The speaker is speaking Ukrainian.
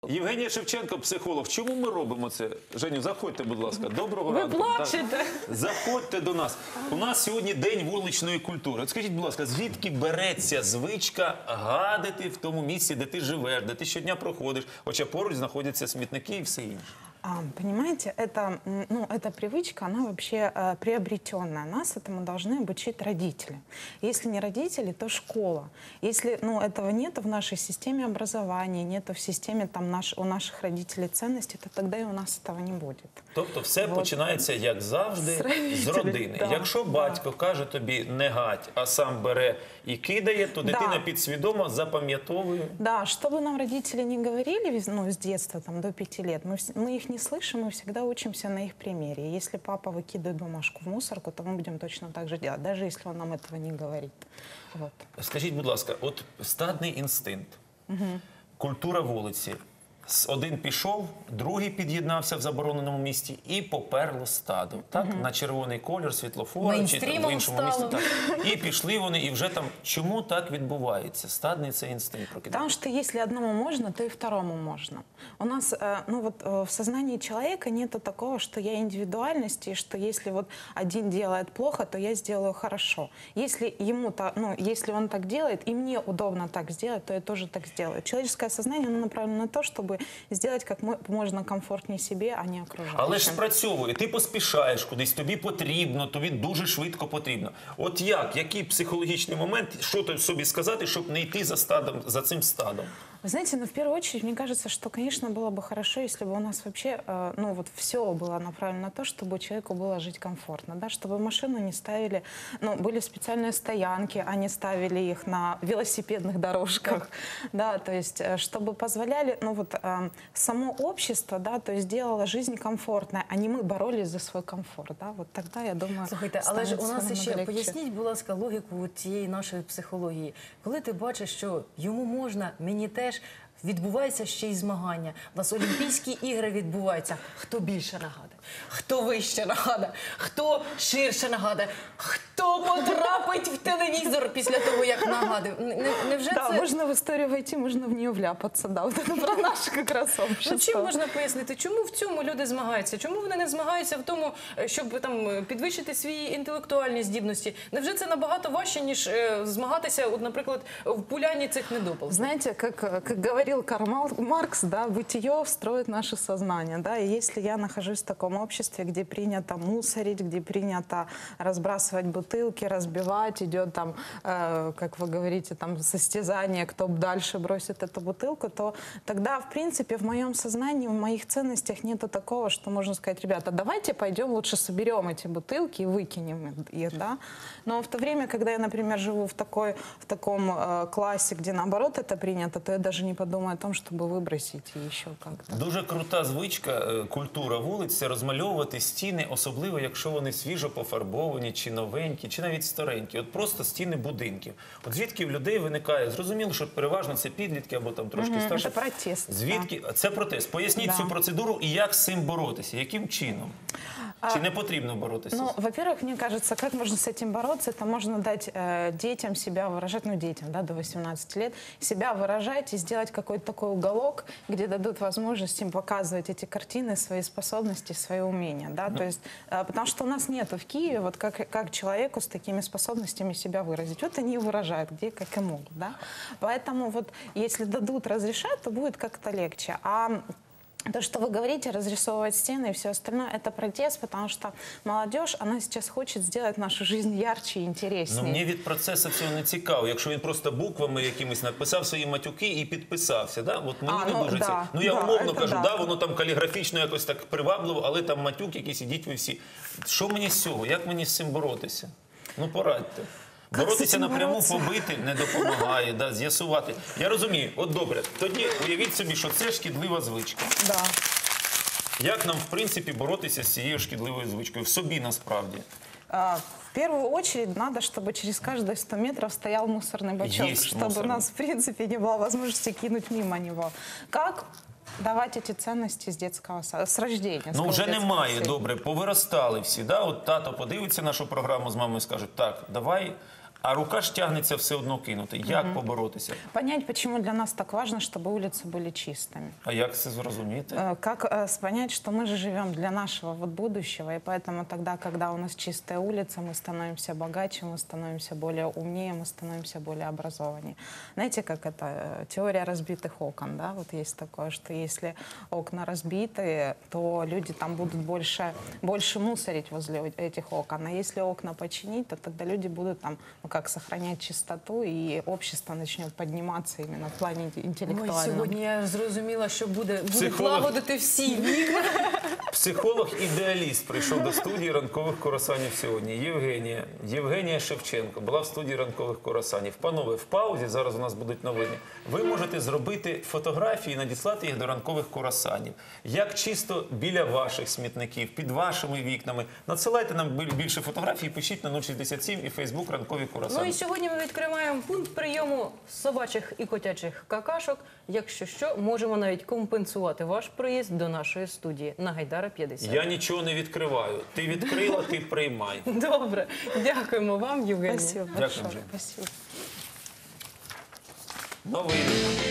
Євгенія Шевченко, психолог. Чому ми робимо це? Женю, заходьте, будь ласка. Доброго Ви ранку. плачете. Заходьте до нас. У нас сьогодні день вуличної культури. От скажіть, будь ласка, звідки береться звичка гадити в тому місці, де ти живеш, де ти щодня проходиш, хоча поруч знаходяться смітники і все інше? Понимаете, эта привычка, она вообще приобретенная. Нас этому должны обучить родители. Если не родители, то школа. Если этого нет в нашей системе образования, нет в системе у наших родителей ценностей, то тогда и у нас этого не будет. Тобто все починається, як завжди, з родини. Да, Якщо батько каже тобі «не гадь», а сам бере і кидає, то дитина підсвідомо запам'ятовує. Да, что бы нам родители не говорили с детства, до 5 лет, мы их не слышим, мы всегда учимся на их примере. Если папа выкидывает бумажку в мусорку, то мы будем точно так же делать, даже если он нам этого не говорит. Вот. Скажіть, будь ласка, от стадний інстинкт, культура вулиці. Один пішов, другий під'єднався в забороненому місті і поперло стадо. Так? На червоний колір, світлофора, чи в іншому місті. Так. І пішли вони, і вже там. Чому так відбувається? Стадний це інстинкт прокидається. Потому что если одному можно, то и второму можно. У нас в сознании человека нету такого, что я индивидуальность, и что если один делает плохо, то я сделаю хорошо. Если если он так делает, и мне удобно так сделать, то я тоже так сделаю. Человеческое сознание направлено на то, чтобы сделать как можно комфортнее себе, а не окружающим. Але ж спрацьовує, ти поспішаєш кудись, тобі потрібно, тобі дуже швидко потрібно. От який психологічний момент, що собі сказати, щоб не йти за цим стадом? Вы знаете, в первую очередь, мне кажется, что, конечно, было бы хорошо, если бы у нас вообще, все было направлено на то, чтобы человеку было жить комфортно, да, чтобы машину не ставили, были специальные стоянки, а не ставили их на велосипедных дорожках, да, то есть, чтобы позволяли, само общество, да, то есть, делало жизнь комфортной, а не мы боролись за свой комфорт, да, вот тогда, я думаю, Слухайте, але ж у нас ще, поясніть, будь ласка, логіку цієї нашої психології. Коли ти бачиш, що йому можна, мені теж, відбувається ще й змагання. У нас Олімпійські ігри відбуваються. Хто більше нагадає? Хто вище нагадає? Хто ширше нагадає? Хто потрапить в телевізор після того, як нагадує? Невже да, це... можно в историю войти, можно в нее вляпаться, да, вот это про наше как раз общество. Чим можна пояснити, чому в цьому люди змагаються? Чому вони не змагаються в тому, щоб підвищити свої інтелектуальні здібності? Невже це набагато важче, ніж змагатися, наприклад, в пулянні цих недопалків? Знаете, как говорил Карл Маркс, да, бытие строит наше сознание, да, и если я нахожусь в таком обществе, где принято мусорить, где принято разбрасывать бутылки, разбивать, идет там, как вы говорите, там состязание, кто дальше бросит эту бутылку, то тогда, в принципе, в моем сознании, в моих ценностях нету такого, что можно сказать, ребята, давайте пойдем лучше соберем эти бутылки и выкинем их, да. Но в то время, когда я, например, живу в таком классе, где наоборот это принято, то я даже не подумаю о том, чтобы выбросить еще как-то. Дуже крута звичка, культура вулиць – це розмальовувати стіни, особливо, якщо вони свіжо пофарбовані, чи новенькі, чи навіть старенькі. От просто стіни будинків. От звідки в людей виникає? Зрозуміло, що переважно це підлітки або там трошки старші. Це протест. Звідки? Це протест. Поясніть цю процедуру і як з цим боротися? Яким чином? Чи не потрібно боротися? Во-первых, мне кажется, как можно с этим бороться? Это можно дать детям себя выражать, детям, да, до 18 лет, себя выражать и сделать какой-то такой уголок, где дадут возможность им показывать эти картины, свои способности, свои умения, да, то есть, потому что у нас нету в Киеве, вот как человеку с такими способностями себя выразить. Вот они и выражают, где, как и могут, да. Поэтому вот, если дадут разрешать, то будет как-то легче. А то, что вы говорите, разрисовывать стены и все остальное, это протест, потому что молодежь, она сейчас хочет сделать нашу жизнь ярче и интереснее. Мені від процесу цього не цікаво. Якщо він просто буквами якимись написав свої матюки і підписався, да? От мені не дуже це. Я умовно кажу, воно там каліграфічно якось так привабливо, але там матюк якийсь, ідіть ви всі. Що мені з цього? Як мені з цим боротися? Порадьте. Боротися напряму, побити не допомагає, да, з'ясувати. Я розумію, от добре, тоді уявіть собі, що це шкідлива звичка. Да. Як нам, в принципі, боротися з цією шкідливою звичкою? В собі, насправді. В первую очередь надо, чтобы через каждые 100 метров стоял мусорный бачок, чтобы у нас, в принципе, не было возможности кинуть мимо него. Как давати ці цінності з дитячого саду, з рождения? Вже немає, добре, повиростали всі, да? От тато подивиться нашу програму з мамою і скаже, так, давай а рука ж тягнеться все одно кинути. Як поборотися? Понять, почему для нас так важно, чтобы улицы были чистыми. А як це зрозуміти? Как понять, что мы же живем для нашего вот будущего, и поэтому тогда, когда у нас чистая улица, мы становимся богаче, мы становимся более умнее, мы становимся более образованнее. Знаете, как это теория разбитых окон, да? Вот есть такое, что если окна разбитые, то люди там будут больше мусорить возле этих окон. А если окна починить, то тогда люди будут там, ну как, сохранять чистоту, и общество начнет подниматься именно в плане интеллектуальном. Ой, сьогодні я зрозуміла, що буде Психолог. лагодити всі вікна. Психолог-ідеаліст прийшов до студії ранкових курасанів сьогодні. Євгенія Шевченко була в студії ранкових курасанів. Панове, в паузі, зараз у нас будуть новини, ви можете зробити фотографії і надіслати їх до ранкових курасанів. Як чисто біля ваших смітників, під вашими вікнами. Надсилайте нам більше фотографій, пишіть на 067 і Фейсбук ранкові курасани. Ну і сьогодні ми відкриваємо пункт прийому собачих і котячих какашок. Якщо що, можемо навіть компенсувати ваш приїзд до нашої студії на Гайдара 50. Я нічого не відкриваю. Ти відкрила, ти приймай. Добре, дякуємо вам, Євгенія. Спасибо Дякую, большое. Жень. Спасибо. Новини.